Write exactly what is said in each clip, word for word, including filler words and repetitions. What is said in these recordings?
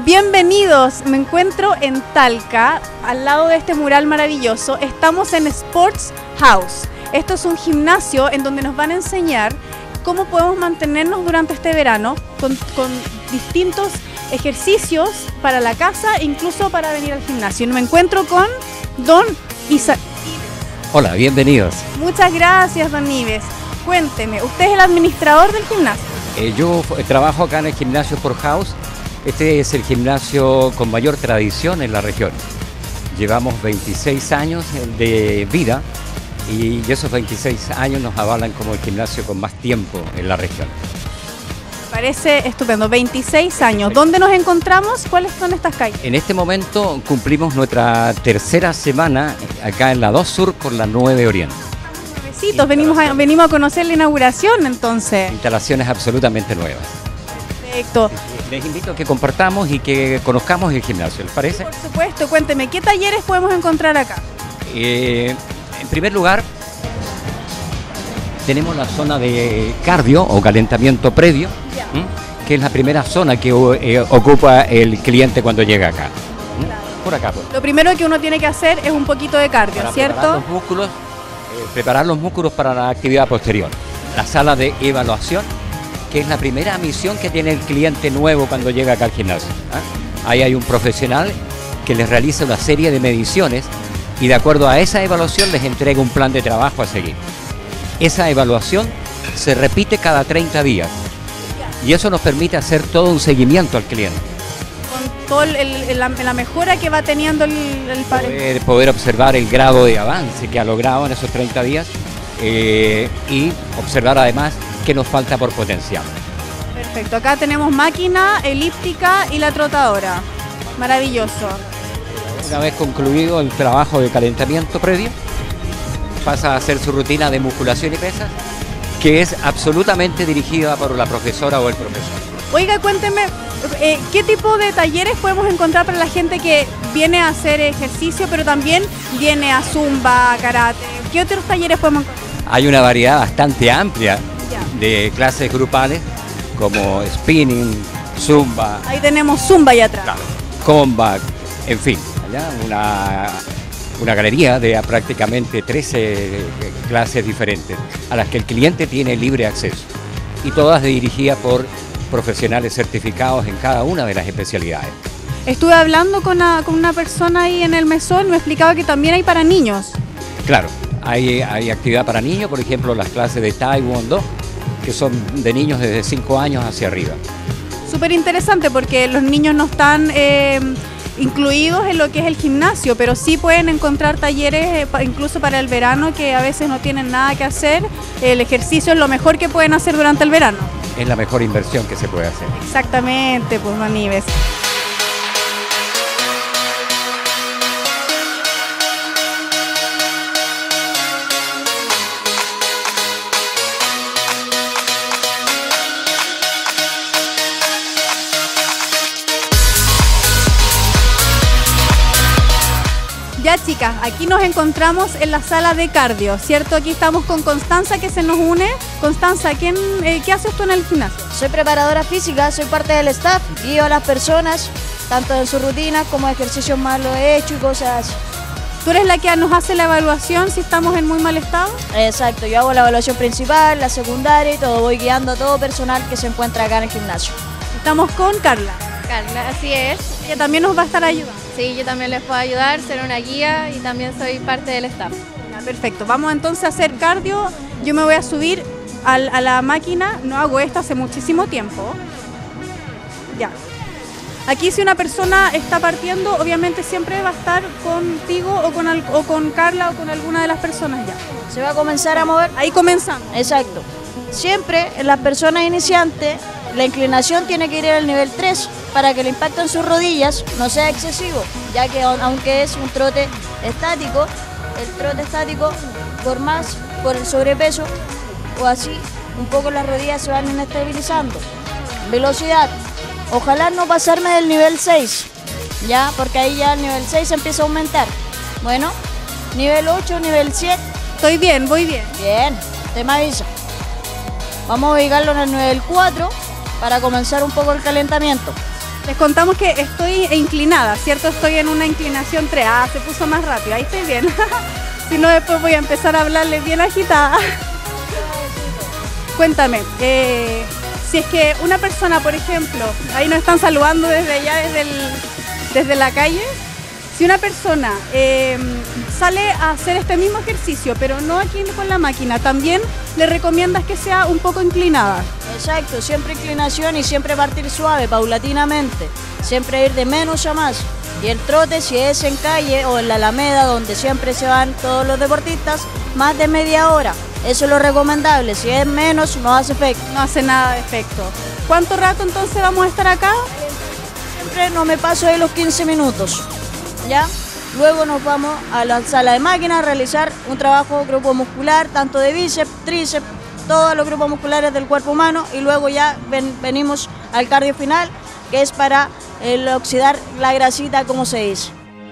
Bienvenidos, me encuentro en Talca, al lado de este mural maravilloso. Estamos en Sports House. Esto es un gimnasio en donde nos van a enseñar cómo podemos mantenernos durante este verano con, con distintos ejercicios para la casa, incluso para venir al gimnasio. Me encuentro con Don Isa. Hola, bienvenidos. Muchas gracias, Don Ives. Cuénteme, ¿usted es el administrador del gimnasio? Eh, yo trabajo acá en el gimnasio Sport House. Este es el gimnasio con mayor tradición en la región. Llevamos veintiséis años de vida y esos veintiséis años nos avalan como el gimnasio con más tiempo en la región. Me parece estupendo, veintiséis años. ¿Dónde nos encontramos? ¿Cuáles son estas calles? En este momento cumplimos nuestra tercera semana acá en la dos Sur con la nueve Oriente. Besitos, venimos a, venimos a conocer la inauguración entonces. Instalaciones absolutamente nuevas. Perfecto. Les invito a que compartamos y que conozcamos el gimnasio, ¿les parece? Por supuesto, cuénteme, ¿qué talleres podemos encontrar acá? Eh, en primer lugar, tenemos la zona de cardio o calentamiento previo, ¿m? que es la primera zona que eh, ocupa el cliente cuando llega acá. Claro. Por acá. Pues. Lo primero que uno tiene que hacer es un poquito de cardio, para ¿cierto? Preparar los músculos, eh, preparar los músculos para la actividad posterior. La sala de evaluación, que es la primera misión que tiene el cliente nuevo cuando llega acá al gimnasio. ¿eh? Ahí hay un profesional que les realiza una serie de mediciones y de acuerdo a esa evaluación les entrega un plan de trabajo a seguir. Esa evaluación se repite cada treinta días y eso nos permite hacer todo un seguimiento al cliente. Con toda la, la mejora que va teniendo el, el poder, poder observar el grado de avance que ha logrado en esos treinta días eh, y observar además qué nos falta por potenciar. Perfecto, acá tenemos máquina, elíptica y la trotadora. Maravilloso. Una vez concluido el trabajo de calentamiento previo, pasa a hacer su rutina de musculación y pesas, que es absolutamente dirigida por la profesora o el profesor. Oiga, cuénteme, eh, ¿qué tipo de talleres podemos encontrar para la gente que viene a hacer ejercicio, pero también viene a zumba, a karate? ¿Qué otros talleres podemos encontrar? Hay una variedad bastante amplia ya. de clases grupales, como spinning, zumba. Ahí tenemos zumba allá atrás. Claro, combat, en fin, allá una... una galería de prácticamente trece clases diferentes a las que el cliente tiene libre acceso y todas dirigidas por profesionales certificados en cada una de las especialidades. Estuve hablando con una, con una persona ahí en el mesón, me explicaba que también hay para niños. Claro, hay, hay actividad para niños, por ejemplo las clases de Taekwondo, que son de niños desde cinco años hacia arriba. Súper interesante porque los niños no están... Eh, incluidos en lo que es el gimnasio, pero sí pueden encontrar talleres incluso para el verano que a veces no tienen nada que hacer. El ejercicio es lo mejor que pueden hacer durante el verano. Es la mejor inversión que se puede hacer. Exactamente, pues Don Ives. Ya chicas, aquí nos encontramos en la sala de cardio, ¿cierto? Aquí estamos con Constanza que se nos une. Constanza, ¿quién, eh, ¿qué haces tú en el gimnasio? Soy preparadora física, soy parte del staff, guío a las personas, tanto en su rutina como ejercicios más lo he hecho y cosas así. ¿Tú eres la que nos hace la evaluación si estamos en muy mal estado? Exacto, yo hago la evaluación principal, la secundaria y todo, voy guiando a todo personal que se encuentra acá en el gimnasio. Estamos con Carla. Carla, así es. Ella también nos va a estar ayudando. Sí, yo también les puedo ayudar, ser una guía y también soy parte del staff. Ya, perfecto, vamos entonces a hacer cardio. Yo me voy a subir al, a la máquina, no hago esto hace muchísimo tiempo. Ya. Aquí si una persona está partiendo, obviamente siempre va a estar contigo o con, al, o con Carla o con alguna de las personas ya. Se va a comenzar a mover. Ahí comenzamos. Exacto. Siempre en las personas iniciantes la inclinación tiene que ir al nivel tres para que el impacto en sus rodillas no sea excesivo, ya que aunque es un trote estático, el trote estático por más, por el sobrepeso o así, un poco las rodillas se van inestabilizando. Velocidad, ojalá no pasarme del nivel seis, ya, porque ahí ya el nivel seis empieza a aumentar. Bueno, nivel ocho, nivel siete. Estoy bien, voy bien. Bien, te me avisa. Vamos a ubicarlo en el nivel cuatro para comenzar un poco el calentamiento. Les contamos que estoy inclinada, ¿cierto? Estoy en una inclinación tres. Ah, se puso más rápido, ahí estoy bien. Si no, después voy a empezar a hablarles bien agitada. Cuéntame, eh, si es que una persona, por ejemplo, ahí nos están saludando desde allá, desde, el, desde la calle. Si una persona eh, sale a hacer este mismo ejercicio, pero no aquí con la máquina, también le recomiendas que sea un poco inclinada. Exacto, siempre inclinación y siempre partir suave, paulatinamente. Siempre ir de menos a más. Y el trote, si es en calle o en la Alameda, donde siempre se van todos los deportistas, más de media hora. Eso es lo recomendable. Si es menos, no hace efecto. No hace nada de efecto. ¿Cuánto rato entonces vamos a estar acá? Siempre no me paso de los quince minutos. ¿Ya? Luego nos vamos a la sala de máquinas a realizar un trabajo grupo muscular, tanto de bíceps, tríceps, todos los grupos musculares del cuerpo humano, y luego ya ven, venimos al cardio final, que es para el oxidar la grasita, como se dice.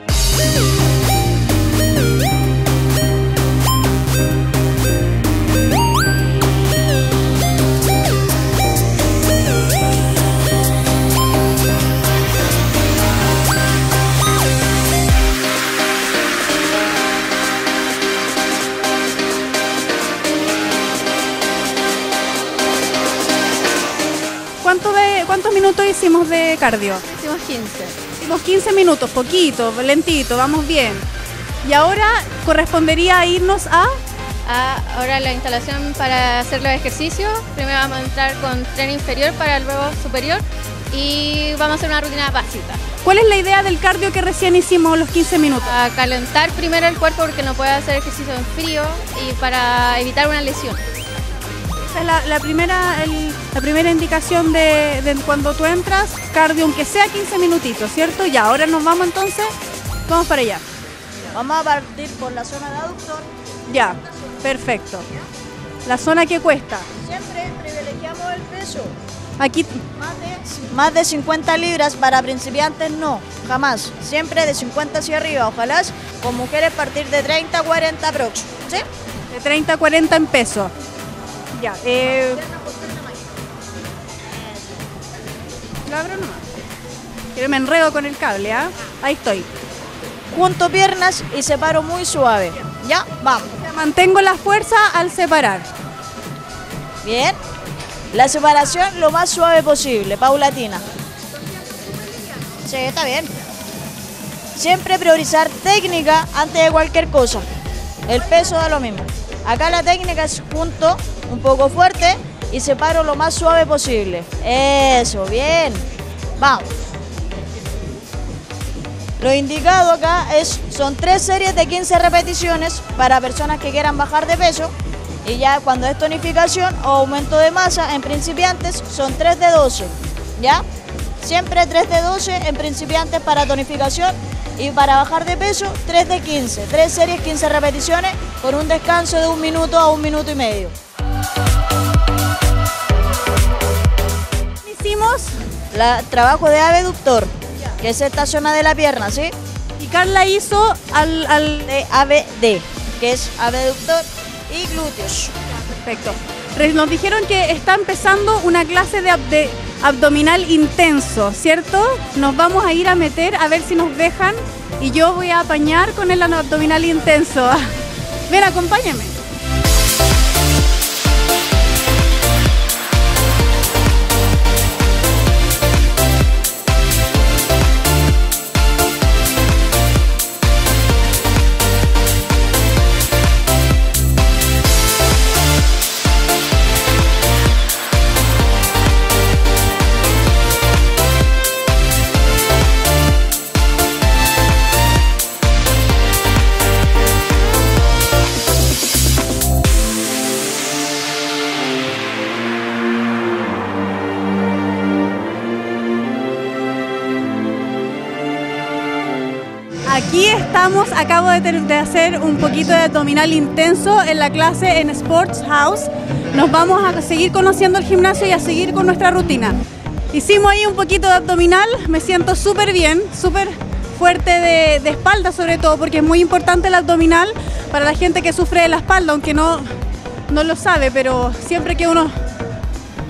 ¿Cuánto de, ¿Cuántos minutos hicimos de cardio? Hicimos quince. Hicimos quince minutos, poquito, lentito, vamos bien. Y ahora correspondería irnos a... Ah, ahora la instalación para hacer los ejercicios. Primero vamos a entrar con tren inferior para luego superior y vamos a hacer una rutina básica. ¿Cuál es la idea del cardio que recién hicimos los quince minutos? A calentar primero el cuerpo porque no puede hacer ejercicio en frío y para evitar una lesión. Esa es la, la, primera, el, la primera indicación de, de cuando tú entras, cardio, aunque sea quince minutitos, ¿cierto? Ya, ahora nos vamos entonces, vamos para allá. Vamos a partir por la zona de aductor. Ya, perfecto. La zona que cuesta. Siempre privilegiamos el peso. Aquí. Más de, más de cincuenta libras para principiantes no, jamás. Siempre de cincuenta hacia arriba, ojalá con mujeres partir de treinta a cuarenta aprox. ¿Sí? De treinta a cuarenta en peso. Ya, eh... lo abro nomás. Que me enredo con el cable, ¿ah? ¿eh? Ahí estoy. Junto piernas y separo muy suave. ¿Ya? Vamos. Mantengo la fuerza al separar. Bien. La separación lo más suave posible, paulatina. Sí, está bien. Siempre priorizar técnica antes de cualquier cosa. El peso da lo mismo. Acá la técnica es junto, un poco fuerte y separo lo más suave posible. Eso, bien. Vamos. Lo indicado acá es, son tres series de quince repeticiones para personas que quieran bajar de peso. Y ya cuando es tonificación o aumento de masa en principiantes son tres de doce. ¿Ya? Siempre tres de doce en principiantes para tonificación. Y para bajar de peso, tres de quince, tres series, quince repeticiones, con un descanso de un minuto a un minuto y medio. Hicimos la, trabajo de abductor, que es esta zona de la pierna, ¿sí? Y Carla hizo al, al... de A B D, que es abductor y glúteos. Perfecto. Nos dijeron que está empezando una clase de, ab de abdominal intenso, ¿cierto? Nos vamos a ir a meter a ver si nos dejan y yo voy a apañar con el abdominal intenso. Ven, acompáñame. Aquí estamos, acabo de, de hacer un poquito de abdominal intenso en la clase en Sports House. Nos vamos a seguir conociendo el gimnasio y a seguir con nuestra rutina. Hicimos ahí un poquito de abdominal, me siento súper bien, súper fuerte de, de espalda sobre todo, porque es muy importante el abdominal para la gente que sufre de la espalda, aunque no, no lo sabe, pero siempre que uno...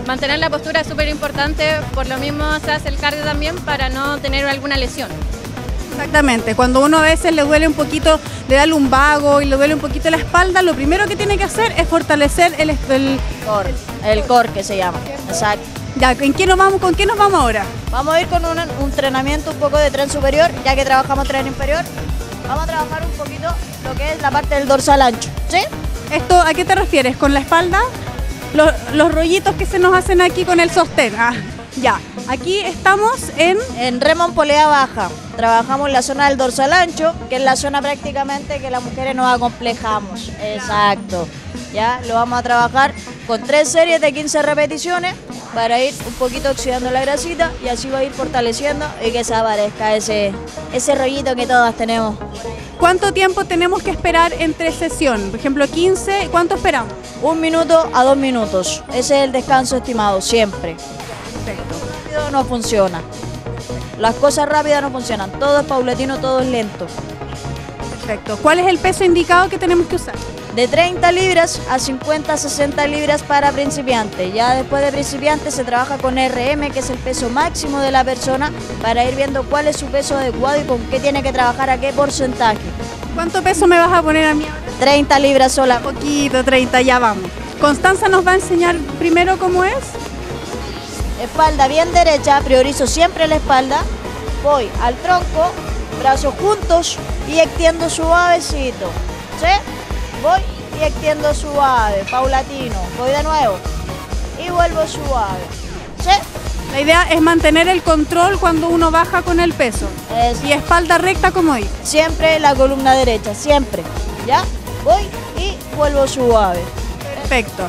mantener la postura es súper importante, por lo mismo se hace el cardio también para no tener alguna lesión. Exactamente, cuando uno a veces le duele un poquito, le da lumbago y le duele un poquito la espalda, lo primero que tiene que hacer es fortalecer el... el Core, el core que se llama, exacto. Ya, ¿en qué nos vamos, ¿con qué nos vamos ahora? Vamos a ir con un, un entrenamiento un poco de tren superior, ya que trabajamos tren inferior. Vamos a trabajar un poquito lo que es la parte del dorsal ancho, ¿sí? Esto, ¿a qué te refieres? ¿Con la espalda? Los, los rollitos que se nos hacen aquí con el sostén. Ah, ya, aquí estamos en... En remo en polea baja. Trabajamos la zona del dorsal ancho, que es la zona prácticamente que las mujeres nos acomplejamos. Exacto. Ya, lo vamos a trabajar con tres series de quince repeticiones para ir un poquito oxidando la grasita y así va a ir fortaleciendo y que se aparezca ese, ese rollito que todas tenemos. ¿Cuánto tiempo tenemos que esperar entre sesión? Por ejemplo, quince, ¿cuánto esperamos? Un minuto a dos minutos. Ese es el descanso estimado, siempre. Perfecto. Rápido no funciona. Las cosas rápidas no funcionan. Todo es paulatino, todo es lento. Perfecto. ¿Cuál es el peso indicado que tenemos que usar? De treinta libras a cincuenta a sesenta libras para principiantes. Ya después de principiantes se trabaja con R M, que es el peso máximo de la persona, para ir viendo cuál es su peso adecuado y con qué tiene que trabajar, a qué porcentaje. ¿Cuánto peso me vas a poner a mí ahora? treinta libras sola. Poquito, treinta, ya vamos. Constanza nos va a enseñar primero cómo es. Espalda bien derecha, priorizo siempre la espalda. Voy al tronco, brazos juntos y extiendo suavecito. ¿Sí? Voy y extiendo suave, paulatino. Voy de nuevo y vuelvo suave. ¿Sí? La idea es mantener el control cuando uno baja con el peso. Es Y espalda recta como dice. siempre la columna derecha, siempre. ¿Ya? Voy y vuelvo suave. Perfecto.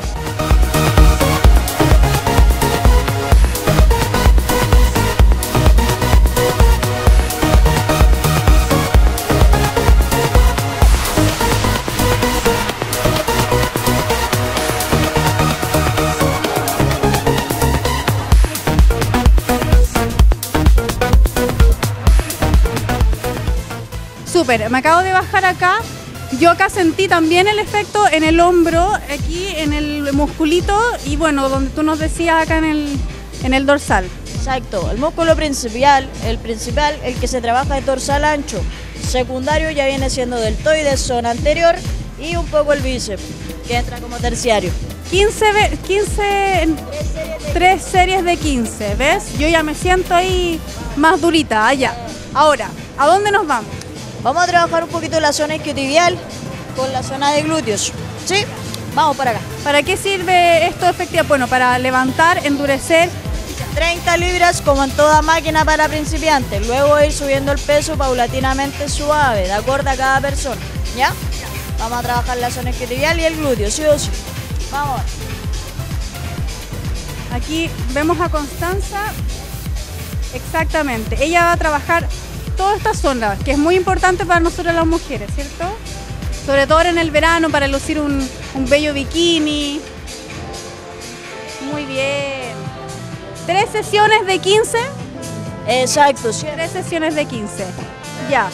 Súper, me acabo de bajar acá. Yo acá sentí también el efecto en el hombro, aquí en el musculito y bueno, donde tú nos decías acá en el, en el dorsal. Exacto, el músculo principal, el principal, el que se trabaja es dorsal ancho. Secundario ya viene siendo deltoides, zona anterior y un poco el bíceps, que entra como terciario. quince, ve- quince, tres series de quince, ¿ves? Yo ya me siento ahí más durita, allá. Ahora, ¿a dónde nos vamos? Vamos a trabajar un poquito la zona isquiotibial con la zona de glúteos. ¿Sí? Vamos para acá. ¿Para qué sirve esto efectivamente? Bueno, para levantar, endurecer. treinta libras como en toda máquina para principiantes. Luego ir subiendo el peso paulatinamente suave, de acuerdo a cada persona. ¿Ya? Vamos a trabajar la zona isquiotibial y el glúteo, sí o sí. Vamos. Aquí vemos a Constanza. Exactamente. Ella va a trabajar toda esta zona, que es muy importante para nosotros las mujeres, ¿cierto? Sobre todo ahora en el verano, para lucir un, un bello bikini. Muy bien. ¿Tres sesiones de quince? Exacto, sí. Tres sesiones de quince. Ya.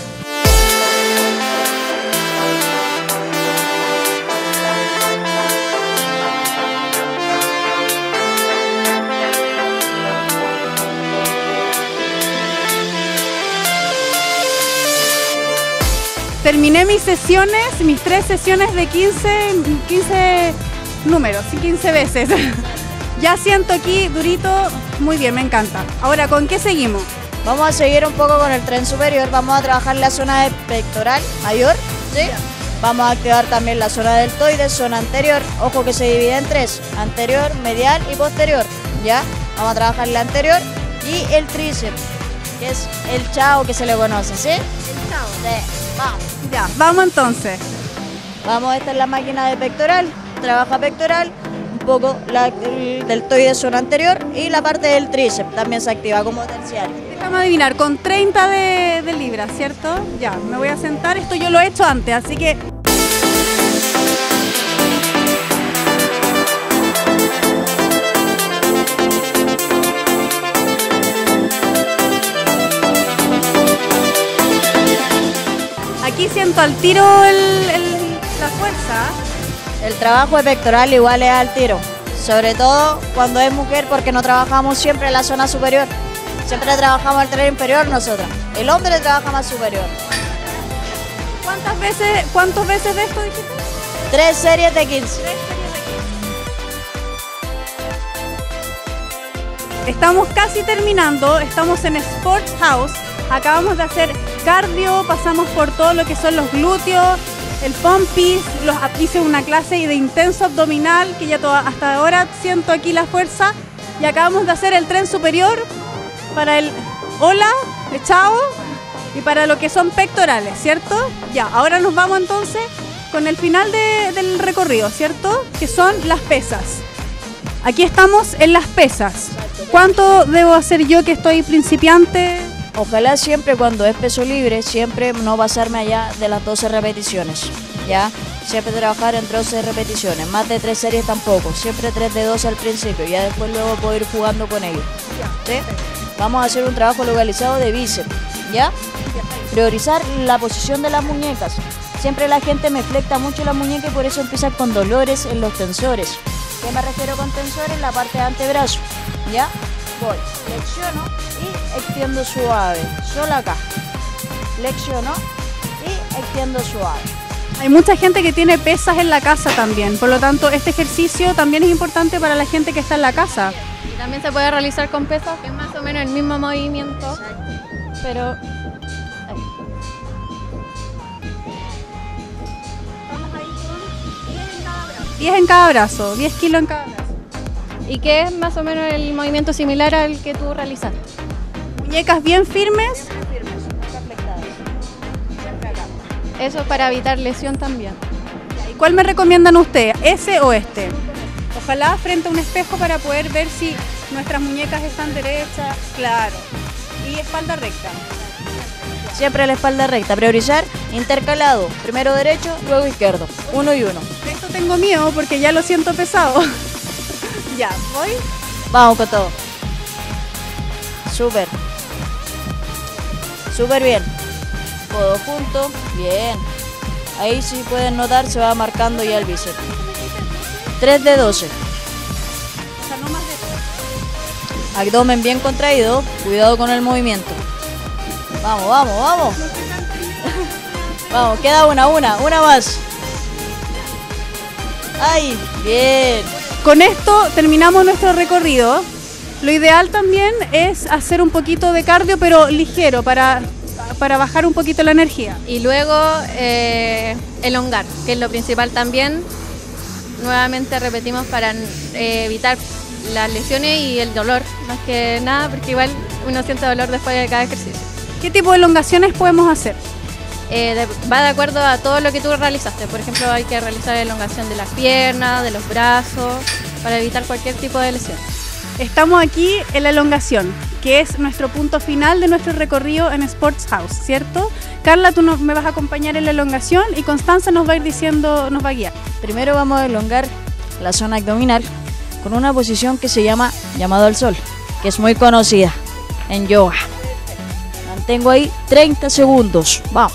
Terminé mis sesiones, mis tres sesiones de quince, quince números, y quince veces. Ya siento aquí durito, muy bien, me encanta. Ahora, ¿con qué seguimos? Vamos a seguir un poco con el tren superior. Vamos a trabajar la zona de pectoral mayor, ¿sí? Vamos a activar también la zona deltoides, zona anterior. Ojo que se divide en tres, anterior, medial y posterior, ¿ya? Vamos a trabajar la anterior y el tríceps, que es el chao que se le conoce, ¿sí? El chao. Sí, vamos. Ya, vamos entonces. Vamos, esta es la máquina de pectoral, trabaja pectoral, un poco la el deltoide zona anterior y la parte del tríceps también se activa como terciario. Déjame adivinar, con treinta de, de libras, ¿cierto? Ya, me voy a sentar, esto yo lo he hecho antes, así que... Aquí siento al tiro el, el- la fuerza. El trabajo de pectoral igual es al tiro, sobre todo cuando es mujer, porque no trabajamos siempre en la zona superior. Siempre trabajamos el tren inferior nosotros. El hombre trabaja más superior. ¿Cuántas veces, cuántas veces de esto dijiste? Tres series de quince. Estamos casi terminando, estamos en Sports House. Acabamos de hacer cardio, pasamos por todo lo que son los glúteos, el pompis, los, hice una clase de intenso abdominal, que ya toda, hasta ahora siento aquí la fuerza. Y acabamos de hacer el tren superior para el hola, el chao, y para lo que son pectorales, ¿cierto? Ya, ahora nos vamos entonces con el final de, del recorrido, ¿cierto? Que son las pesas. Aquí estamos en las pesas. ¿Cuánto debo hacer yo que estoy principiante? Ojalá siempre cuando es peso libre, siempre no pasarme allá de las doce repeticiones, ¿ya? Siempre trabajar entre doce repeticiones, más de tres series tampoco, siempre tres de doce al principio, ya después luego puedo ir jugando con ellos, ¿sí? Vamos a hacer un trabajo localizado de bíceps, ¿ya? Priorizar la posición de las muñecas. Siempre la gente me flecta mucho la muñeca y por eso empieza con dolores en los tensores. ¿Qué me refiero con tensores? La parte de antebrazo, ¿ya? Voy, flexiono y extiendo suave, solo acá. Flexiono y extiendo suave. Hay mucha gente que tiene pesas en la casa también, por lo tanto este ejercicio también es importante para la gente que está en la casa. Y también se puede realizar con pesas, que es más o menos el mismo movimiento, pero... diez en cada brazo, diez kilos en cada brazo. Y que es más o menos el movimiento similar al que tú realizaste. Muñecas bien firmes. Eso es para evitar lesión también. ¿Y cuál me recomiendan ustedes? ¿Ese o este? Ojalá frente a un espejo para poder ver si nuestras muñecas están derechas. Claro. Y espalda recta. Siempre la espalda recta. Priorizar intercalado. Primero derecho, luego izquierdo. Uno y uno. De esto tengo miedo porque ya lo siento pesado. Ya, ¿voy? Vamos con todo. Súper. Súper bien. Codo junto. Bien. Ahí sí pueden notar, se va marcando ya el bíceps. tres de doce. O sea, no más de esto. Abdomen bien contraído. Cuidado con el movimiento. Vamos, vamos, vamos. Vamos, queda una, una, una más. ¡Ay! Bien. Con esto terminamos nuestro recorrido. Lo ideal también es hacer un poquito de cardio, pero ligero, para, para bajar un poquito la energía. Y luego eh, elongar, que es lo principal también. Nuevamente repetimos para eh, evitar las lesiones y el dolor, más que nada, porque igual uno siente dolor después de cada ejercicio. ¿Qué tipo de elongaciones podemos hacer? Eh, de, va de acuerdo a todo lo que tú realizaste. Por ejemplo, hay que realizar elongación de las piernas, de los brazos, para evitar cualquier tipo de lesión. Estamos aquí en la elongación, que es nuestro punto final de nuestro recorrido en Sports House, ¿cierto? Carla, tú nos, me vas a acompañar en la elongación y Constanza nos va a ir diciendo, nos va a guiar. Primero vamos a elongar la zona abdominal con una posición que se llama llamado al sol, que es muy conocida en yoga. Mantengo ahí treinta segundos. Vamos.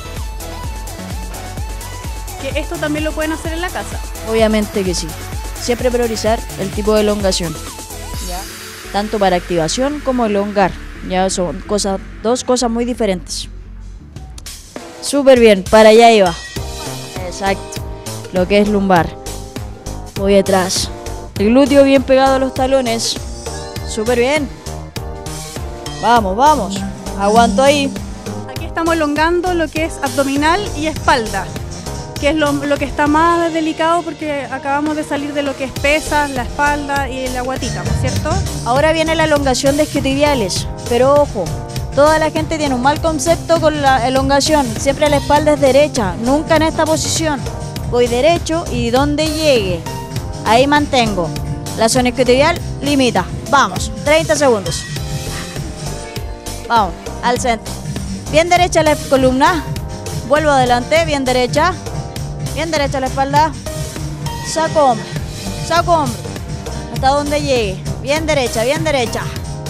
Que esto también lo pueden hacer en la casa. Obviamente que sí. Siempre priorizar el tipo de elongación. ¿Ya? Tanto para activación como elongar. Ya son cosas, dos cosas muy diferentes. Súper bien, para allá iba. Exacto. Lo que es lumbar. Voy detrás. El glúteo bien pegado a los talones. Súper bien. Vamos, vamos. Aguanto ahí. Aquí estamos elongando lo que es abdominal y espalda, que es lo, lo que está más delicado porque acabamos de salir de lo que es pesas, la espalda y la guatita, ¿no es cierto? Ahora viene la elongación de isquiotibiales, pero ojo, toda la gente tiene un mal concepto con la elongación. Siempre la espalda es derecha, nunca en esta posición. Voy derecho y donde llegue, ahí mantengo. La zona isquiotibial limita. Vamos, treinta segundos. Vamos, al centro. Bien derecha la columna. Vuelvo adelante, bien derecha. Bien derecha la espalda. Saco hombro. Saco hombro. Hasta donde llegue. Bien derecha, bien derecha.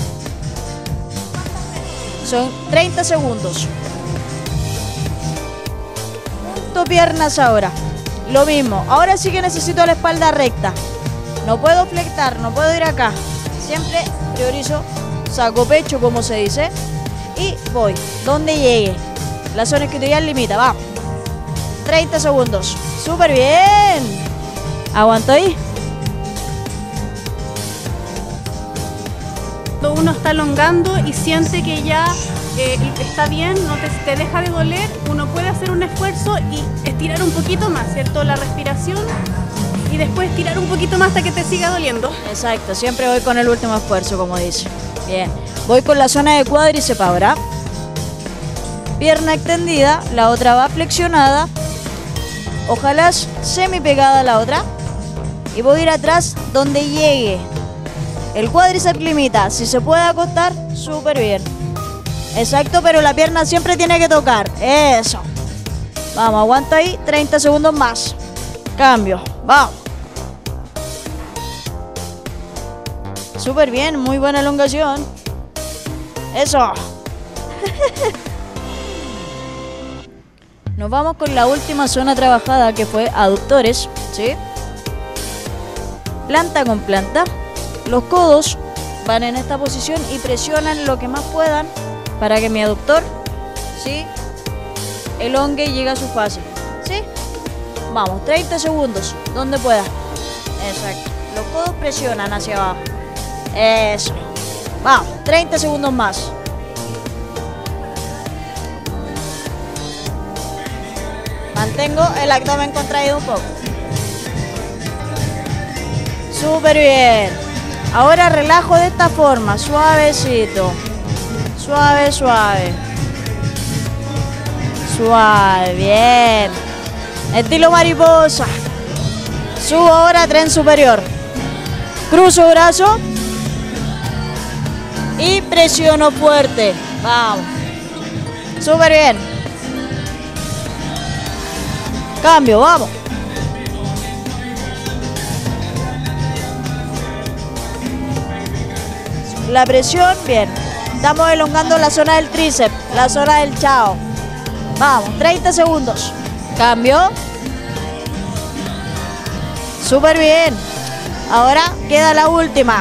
Son treinta segundos. Punto piernas ahora. Lo mismo. Ahora sí que necesito la espalda recta. No puedo flectar, no puedo ir acá. Siempre priorizo saco pecho, como se dice, y voy donde llegue. La zona isquiotibial limita, vamos. treinta segundos. Súper bien. Aguanto ahí. Cuando uno está elongando y siente que ya eh, está bien, no te, te deja de doler, uno puede hacer un esfuerzo y estirar un poquito más, ¿cierto? La respiración y después estirar un poquito más hasta que te siga doliendo. Exacto, siempre voy con el último esfuerzo, como dice. Bien, voy con la zona de cuádriceps ahora. Pierna extendida, la otra va flexionada. Ojalá semi pegada a la otra. Y voy a ir atrás donde llegue. El cuádriceps limita, si se puede acostar, súper bien. Exacto, pero la pierna siempre tiene que tocar. Eso. Vamos, aguanta ahí, treinta segundos más. Cambio, vamos. Súper bien, muy buena elongación. Eso. Nos vamos con la última zona trabajada, que fue aductores, ¿sí? Planta con planta. Los codos van en esta posición y presionan lo que más puedan para que mi aductor, ¿sí?, elongue y llegue a su fase, ¿sí? Vamos, treinta segundos, donde pueda. Exacto. Los codos presionan hacia abajo. Eso. Vamos, treinta segundos más. Mantengo el abdomen contraído un poco. Súper bien. Ahora relajo de esta forma, suavecito. Suave, suave. Suave, bien. Estilo mariposa. Subo ahora a tren superior. Cruzo brazo. Y presiono fuerte. Vamos. Súper bien. Cambio, vamos. La presión, bien. Estamos elongando la zona del tríceps, la zona del chao. Vamos, treinta segundos. Cambio. Súper bien. Ahora queda la última.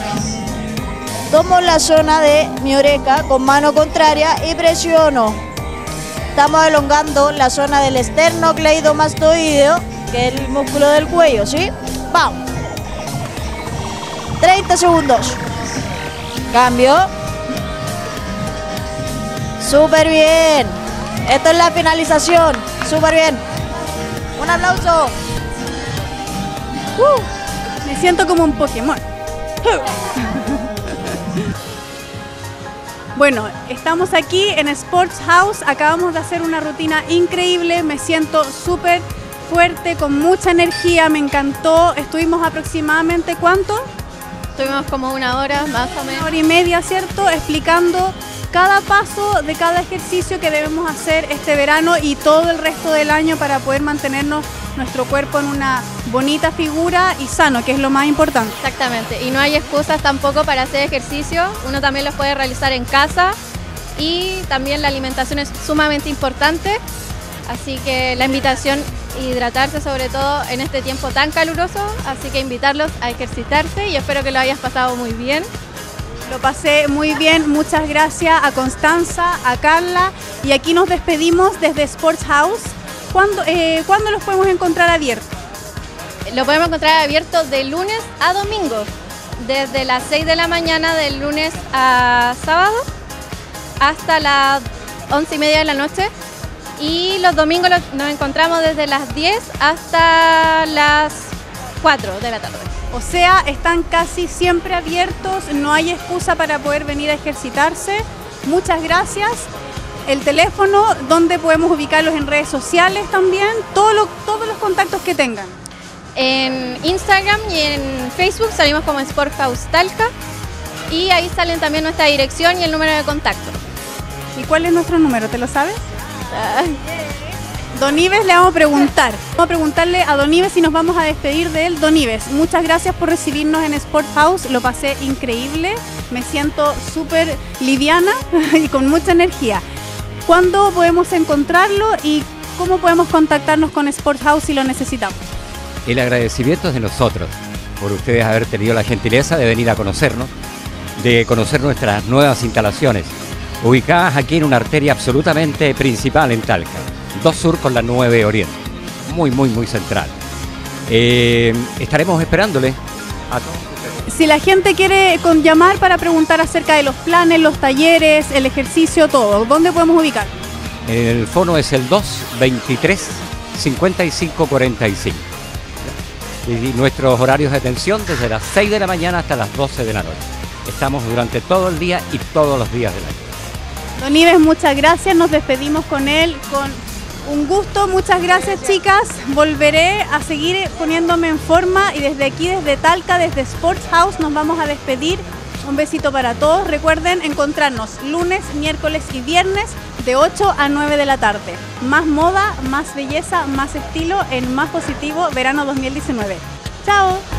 Tomo la zona de mi oreja con mano contraria y presiono. Estamos elongando la zona del esternocleidomastoideo, que es el músculo del cuello, ¿sí? Vamos. treinta segundos. Cambio. Súper bien. Esto es la finalización. Súper bien. Un aplauso. Uh, me siento como un Pokémon. Bueno, estamos aquí en Sports House. Acabamos de hacer una rutina increíble. Me siento súper fuerte, con mucha energía. Me encantó. Estuvimos aproximadamente, ¿cuánto? Estuvimos como una hora, más o menos. Una hora y media, ¿cierto? Explicando cada paso de cada ejercicio que debemos hacer este verano y todo el resto del año para poder mantenernos nuestro cuerpo en una bonita figura y sano, que es lo más importante. Exactamente, y no hay excusas tampoco para hacer ejercicio. Uno también los puede realizar en casa y también la alimentación es sumamente importante. Así que la invitación, hidratarse sobre todo en este tiempo tan caluroso, así que invitarlos a ejercitarse y espero que lo hayas pasado muy bien. Lo pasé muy bien, muchas gracias a Constanza, a Carla, y aquí nos despedimos desde Sports House. ¿Cuándo, eh, ¿cuándo los podemos encontrar abiertos? Lo podemos encontrar abierto de lunes a domingo, desde las seis de la mañana del lunes a sábado hasta las once y media de la noche. Y los domingos los, nos encontramos desde las diez hasta las cuatro de la tarde. O sea, están casi siempre abiertos, no hay excusa para poder venir a ejercitarse. Muchas gracias. El teléfono, donde podemos ubicarlos en redes sociales también, todo lo, todos los contactos que tengan. En Instagram y en Facebook salimos como Sport House Talca y ahí salen también nuestra dirección y el número de contacto. ¿Y cuál es nuestro número? ¿Te lo sabes? Don Ives, le vamos a preguntar. Vamos a preguntarle a Don Ives si nos vamos a despedir de él. Don Ives, muchas gracias por recibirnos en Sport House. Lo pasé increíble. Me siento súper liviana y con mucha energía. ¿Cuándo podemos encontrarlo y cómo podemos contactarnos con Sport House si lo necesitamos? El agradecimiento es de nosotros. por ustedes haber tenido la gentileza de venir a conocernos, de conocer nuestras nuevas instalaciones, ubicadas aquí en una arteria absolutamente principal en Talca, dos Sur con la nueve Oriente, muy, muy, muy central. Eh, estaremos esperándole a todos ustedes. Si la gente quiere con llamar para preguntar acerca de los planes, los talleres, el ejercicio, todo, ¿dónde podemos ubicar? El fono es el dos veintitrés cincuenta y cinco cuarenta y cinco. Y nuestros horarios de atención desde las seis de la mañana hasta las doce de la noche. Estamos durante todo el día y todos los días del año. Don Ives, muchas gracias. Nos despedimos con él con un gusto. Muchas gracias, chicas. Volveré a seguir poniéndome en forma y desde aquí, desde Talca, desde Sports House, nos vamos a despedir. Un besito para todos. Recuerden encontrarnos lunes, miércoles y viernes de ocho a nueve de la tarde. Más moda, más belleza, más estilo en Más Positivo Verano dos mil diecinueve. ¡Chao!